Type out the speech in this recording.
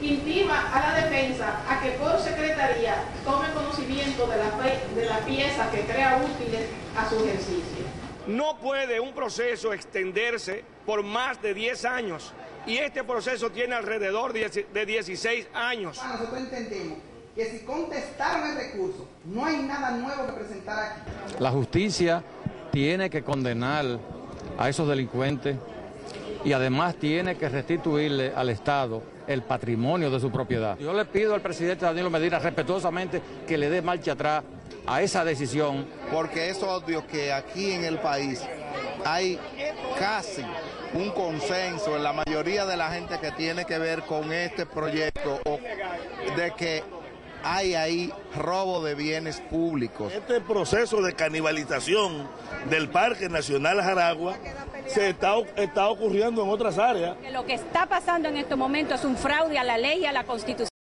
intima a la defensa a que por secretaría tome conocimiento de la pieza que crea útiles a su ejercicio. No puede un proceso extenderse por más de 10 años y este proceso tiene alrededor de 16 años. Nosotros entendemos que si contestaron el recurso, no hay nada nuevo que presentar aquí. La justicia tiene que condenar a esos delincuentes y además tiene que restituirle al Estado el patrimonio de su propiedad. Yo le pido al presidente Danilo Medina respetuosamente que le dé marcha atrás a esa decisión. Porque es obvio que aquí en el país hay casi un consenso en la mayoría de la gente que tiene que ver con este proyecto de que hay ahí robo de bienes públicos. Este proceso de canibalización del Parque Nacional Jaragua se está ocurriendo en otras áreas. Lo que está pasando en este momento es un fraude a la ley y a la Constitución.